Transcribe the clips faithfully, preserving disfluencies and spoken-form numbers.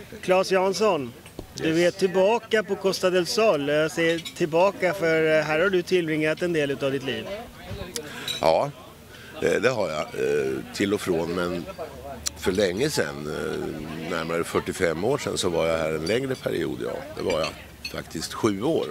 Claes Jansson, du är tillbaka på Costa del Sol. Jag säger tillbaka för här har du tillbringat en del av ditt liv. Ja, det, det har jag. Till och från, men för länge sedan, närmare fyrtiofem år sedan, så var jag här en längre period. Ja. Det var jag faktiskt sju år.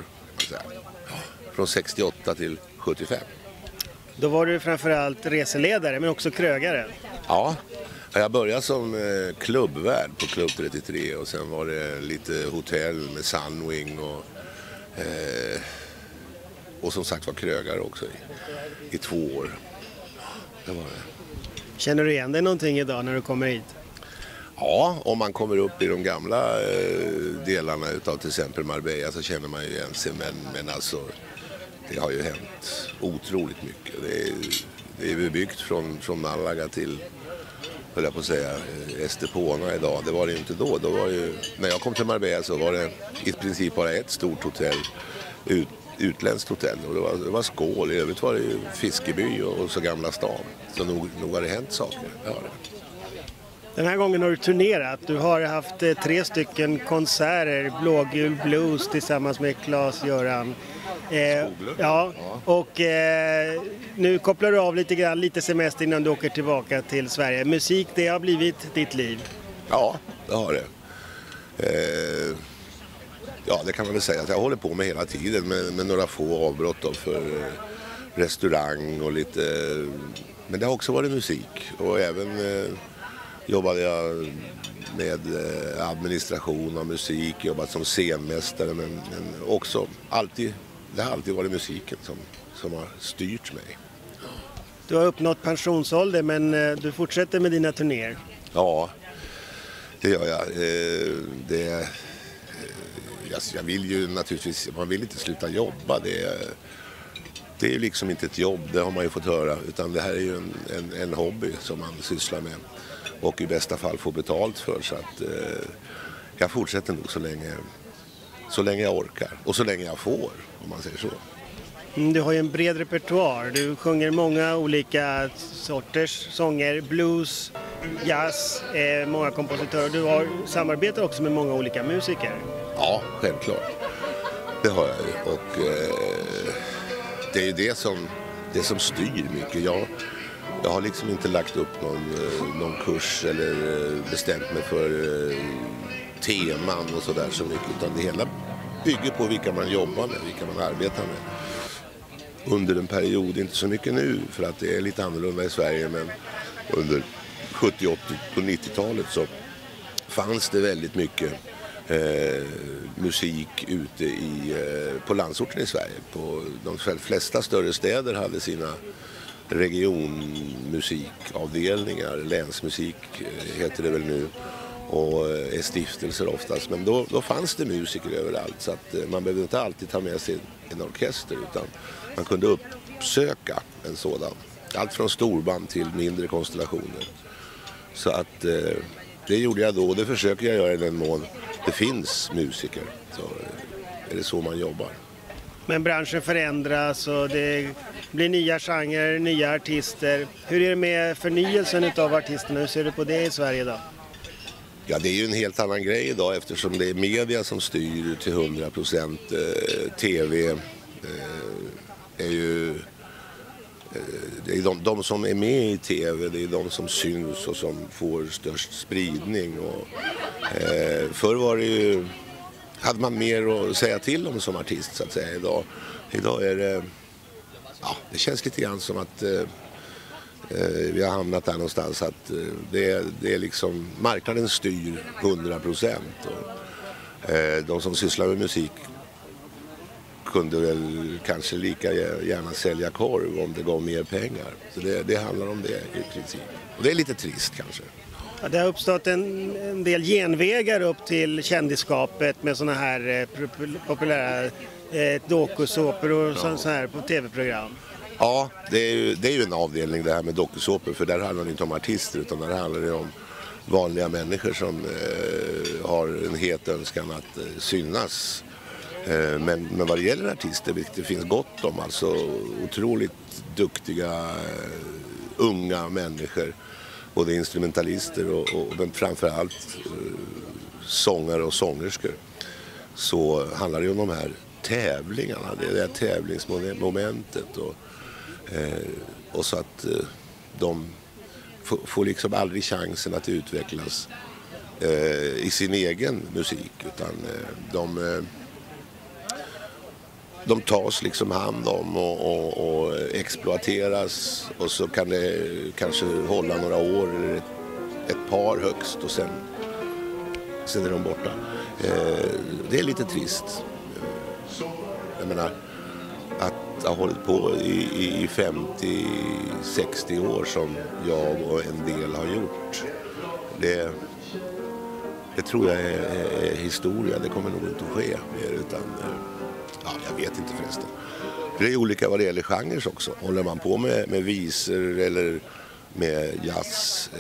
Från sextioåtta till sjuttiofem. Då var du framförallt reseledare men också krögare. Ja, jag började som klubbvärd på Klubb trettiotre och sen var det lite hotell med Sunwing och, eh, och som sagt var krögare också i, i två år. Det var det. Känner du igen dig någonting idag när du kommer hit? Ja, om man kommer upp i de gamla eh, delarna utav till exempel Marbella så känner man ju igen sig, men, men alltså det har ju hänt otroligt mycket. Det är, det är bebyggt från, från Malaga till, höll jag på att säga, Estepona idag. Det var det inte då. Då var det ju, när jag kom till Marbella så var det i princip bara ett stort hotell, ut, utländskt hotell. Och det var, det var Skål, i övrigt var det ju Fiskeby och, och så Gamla stan. Så nog, nog har det hänt saker. Ja, det. Den här gången har du turnerat. Du har haft eh, tre stycken konserter, Blågul Blues tillsammans med Claes-Göran. Eh, ja, och eh, nu kopplar du av lite grann, lite semester innan du åker tillbaka till Sverige. Musik, det har blivit ditt liv. Ja, det har det. Eh, ja, det kan man väl säga att jag håller på med hela tiden med, med några få avbrott då för eh, restaurang och lite... Men det har också varit musik och även... Eh, jobbade jag med administration av musik, jobbat som scenmästare, men, men också alltid, det har alltid varit musiken som, som har styrt mig. Du har uppnått pensionsålder, men du fortsätter med dina turnéer. Ja, det gör jag. Det, jag vill ju naturligtvis, man vill inte sluta jobba. Det, det är liksom inte ett jobb, det har man ju fått höra, utan det här är ju en, en, en hobby som man sysslar med. Och i bästa fall få betalt för, så att eh, jag fortsätter nog så länge, så länge jag orkar. Och så länge jag får, om man säger så. Mm, du har ju en bred repertoar. Du sjunger många olika sorters sånger. Blues, jazz, eh, många kompositörer. Du har samarbetar också med många olika musiker. Ja, självklart. Det har jag ju. Och eh, det är ju det som, det som styr mycket. Jag... Jag har liksom inte lagt upp någon, någon kurs eller bestämt mig för teman och sådär så mycket, utan det hela bygger på vilka man jobbar med, vilka man arbetar med. Under en period, inte så mycket nu för att det är lite annorlunda i Sverige, men under sjuttio-, åttio- och nittiotalet så fanns det väldigt mycket eh, musik ute i, eh, på landsorten i Sverige. På de flesta större städer hade sina regionmusikavdelningar, länsmusik heter det väl nu, och är stiftelser oftast, men då, då fanns det musiker överallt, så att man behövde inte alltid ta med sig en orkester, utan man kunde uppsöka en sådan, allt från storband till mindre konstellationer. Så att det gjorde jag då, och det försöker jag göra i den mån det finns musiker, så är det så man jobbar. Men branschen förändras och det blir nya genrer, nya artister. Hur är det med förnyelsen av artisterna? Hur ser du på det i Sverige då? Ja, det är ju en helt annan grej idag eftersom det är media som styr till hundra procent. Eh, tv eh, är ju... Eh, det är de, de som är med i tv, det är de som syns och som får störst spridning. Och, eh, förr var det ju... hade man mer att säga till om som artist, så att säga. Idag, idag är det... Ja, det känns lite grann som att eh, vi har hamnat där någonstans. Att eh, det, det är liksom... Marknaden styr hundra procent. Och, eh, de som sysslar med musik kunde väl kanske lika gärna sälja korv om det gav mer pengar. Så det, det handlar om det i princip. Och det är lite trist kanske. Ja, det har uppstått en, en del genvägar upp till kändisskapet med såna här eh, populära eh, dokusåpor och ja. så här på tv-program. Ja, det är, ju, det är ju en avdelning det här med dokusåpor, för där handlar det inte om artister utan där handlar det om vanliga människor som eh, har en het önskan att eh, synas. Eh, men, men vad det gäller artister, vilket det finns gott om, alltså otroligt duktiga eh, unga människor, både instrumentalister och, och men framförallt eh, sångare och sångerskor så handlar det om de här tävlingarna, det är det här tävlingsmomentet och, eh, och så att eh, de får, får liksom aldrig chansen att utvecklas eh, i sin egen musik utan eh, de eh, de tas liksom hand om och, och, och exploateras och så kan det kanske hålla några år eller ett, ett par högst och sen, sen är de borta. Eh, det är lite trist. Jag menar, att ha hållit på i, i femtio sextio år som jag och en del har gjort, det, det tror jag är, är historia. Det kommer nog inte att ske mer utan... Ja, jag vet inte förresten. Det är olika vad det gäller genrer också. Håller man på med, med visor eller med jazz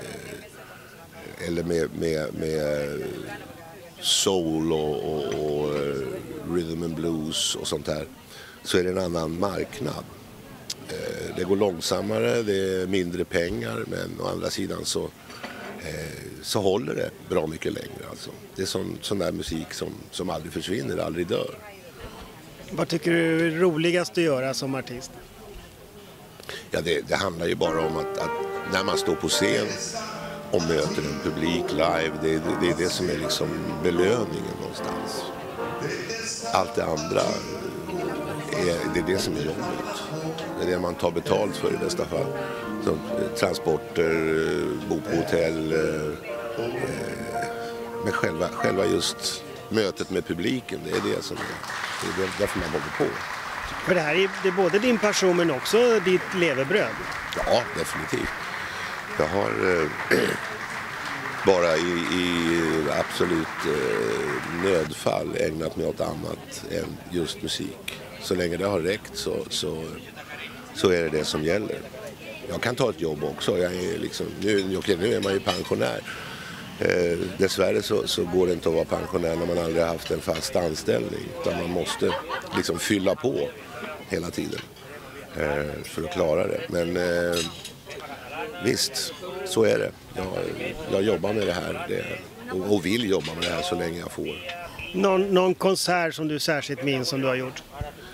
eh, eller med, med, med soul och, och, och rhythm and blues och sånt där så är det en annan marknad. Eh, det går långsammare, det är mindre pengar men å andra sidan så eh, så håller det bra mycket längre. Alltså. Det är sån, sån där musik som, som aldrig försvinner, aldrig dör. Vad tycker du är roligast att göra som artist? Ja, det, det handlar ju bara om att, att när man står på scen och möter en publik live, det, det, det är det som är liksom belöningen någonstans. Allt det andra, är, det är det som är jobbigt. Det är det man tar betalt för i bästa fall. Så, transporter, bo på hotell, eh, men själva, själva just mötet med publiken, det är det som är, det är därför man håller på. För det här är, det är både din passion men också ditt levebröd. Ja, definitivt. Jag har eh, bara i, i absolut eh, nödfall ägnat mig åt annat än just musik. Så länge det har räckt så, så, så är det det som gäller. Jag kan ta ett jobb också. Jag är liksom, nu, okej, nu är man ju pensionär. Eh, dessvärre så, så går det inte att vara pensionär när man aldrig har haft en fast anställning. Utan man måste liksom fylla på hela tiden eh, för att klara det. Men eh, visst, så är det. Jag, jag jobbar med det här det, och, och vill jobba med det här så länge jag får. Någon, någon konsert som du särskilt minns som du har gjort?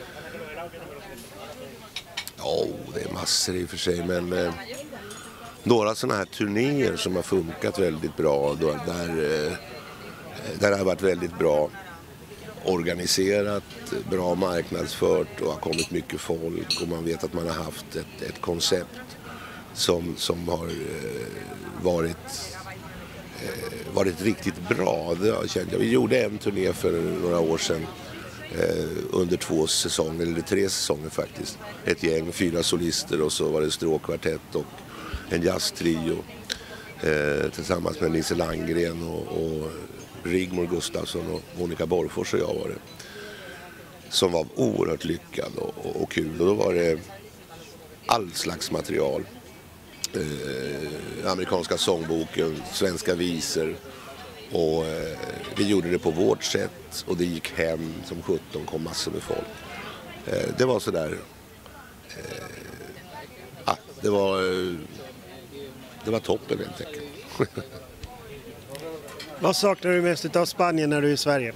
Ja, det är massor i och för sig, men eh, några sådana här turnéer som har funkat väldigt bra, då, där, eh, där har varit väldigt bra organiserat, bra marknadsfört och har kommit mycket folk och man vet att man har haft ett, ett koncept som, som har eh, varit, eh, varit riktigt bra. Det har jag känt. Vi gjorde en turné för några år sedan eh, under två säsonger, eller tre säsonger faktiskt. Ett gäng, fyra solister och så var det stråkkvartett och en jazztrio eh, tillsammans med Nisse Landgren och, och Rigmor Gustafsson och Monica Borgfors och jag var det. Som var oerhört lyckad och, och, och kul. Och då var det all slags material. Eh, amerikanska sångboken, svenska visor. Och eh, vi gjorde det på vårt sätt och det gick hem som sjutton, kom massor med folk. Eh, det var sådär... Eh, ah, det var... Eh, det var toppen helt enkelt. Vad saknar du mest av Spanien när du är i Sverige?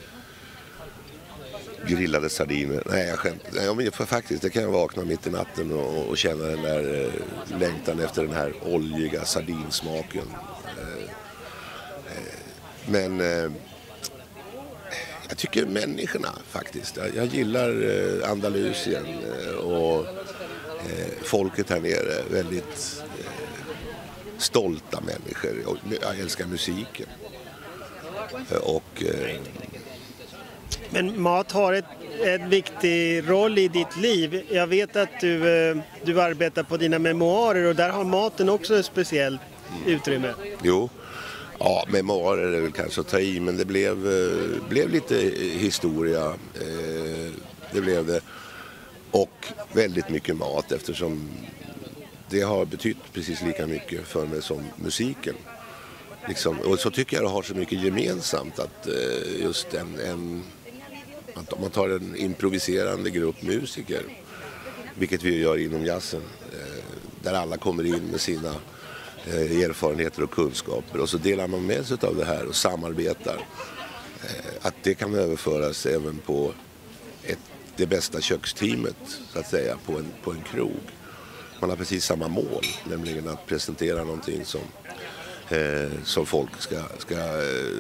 Grillade sardiner. Nej, jag skämt. Nej, men för faktiskt, det kan jag vakna mitt i natten och, och känna den där eh, längtan efter den här oljiga sardinsmaken. Eh, eh, men eh, jag tycker människorna faktiskt. Jag, jag gillar eh, Andalusien eh, och eh, folket här nere. Väldigt eh, stolta människor. Och jag älskar musiken. Eh, och... Eh, Men mat har ett, ett viktig roll i ditt liv. Jag vet att du, du arbetar på dina memoarer och där har maten också ett speciellt utrymme. Jo, ja, memoarer är väl kanske att ta i, men det blev, blev lite historia. Det blev det. Och väldigt mycket mat eftersom det har betytt precis lika mycket för mig som musiken. Liksom. Och så tycker jag det har så mycket gemensamt att just en... en Att om man tar en improviserande grupp musiker, vilket vi gör inom jazzen, där alla kommer in med sina eh, erfarenheter och kunskaper och så delar man med sig av det här och samarbetar. Eh, att det kan överföras även på ett, det bästa köksteamet så att säga på en, på en krog. Man har precis samma mål, nämligen att presentera någonting som, eh, som folk ska... ska eh,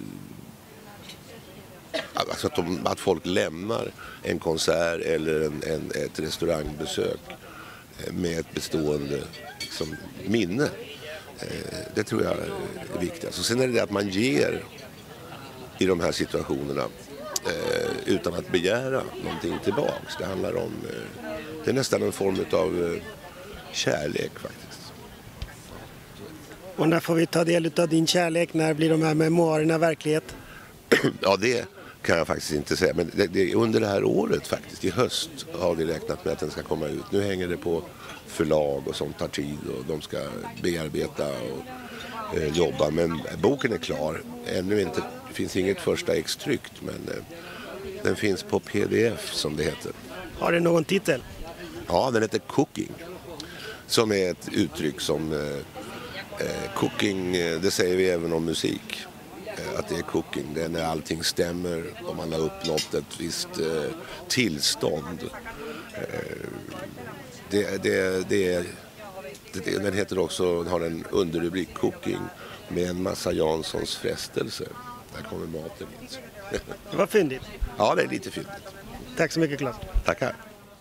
alltså att, de, att folk lämnar en konsert eller en, en, ett restaurangbesök eh, med ett bestående liksom, minne. Eh, det tror jag är viktigt. Alltså, sen är det det att man ger i de här situationerna eh, utan att begära någonting tillbaks. Det handlar om... Eh, det är nästan en form av... Eh, kärlek faktiskt. Och när får vi ta del av din kärlek? När blir de här memoarerna verklighet? Ja, det kan jag faktiskt inte säga. Men det, det, under det här året faktiskt, i höst har vi räknat med att den ska komma ut. Nu hänger det på förlag och sånt tar tid och de ska bearbeta och eh, jobba. Men boken är klar. Ännu inte, det finns inget första ex tryckt, men eh, den finns på P D F som det heter. Har den någon titel? Ja, den heter Cooking. Som är ett uttryck som eh, cooking, eh, det säger vi även om musik. Eh, att det är cooking, det är när allting stämmer och man har uppnått ett visst eh, tillstånd. Eh, det, det, det, det, den heter också, har en underrubrik Cooking med en massa Janssons frestelser. Där kommer maten in. Det var fyndigt. Ja, det är lite fyndigt. Tack så mycket, Claes. Tackar.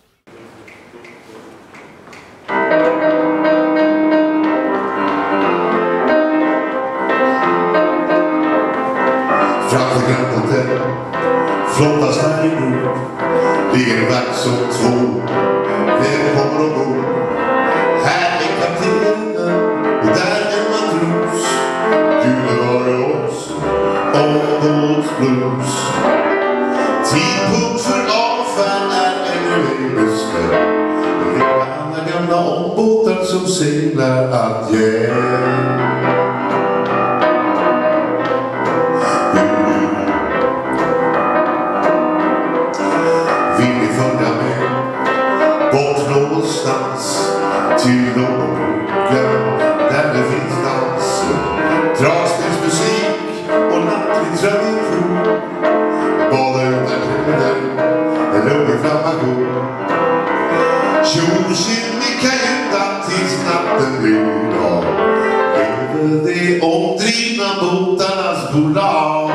Framför Grand Hotel, flottas här i nord, ligger en vakt som två. Vem kommer och går? Här är kaptenen och där är matros. Gud bevare oss, Åmåls blues. Tidpunkt för avfärd är ännu ej bestämd. Det är alla gamla ombåtar som seglar att ge. Någonstans till någon brygga där det finns dans, dragspelsmusik och nattlig tradition. Bada utan kläder, en lugn inflammation. Tjolkinn i kajutan tills natten blir dag. Lever det omdrivna båtarnas bolag.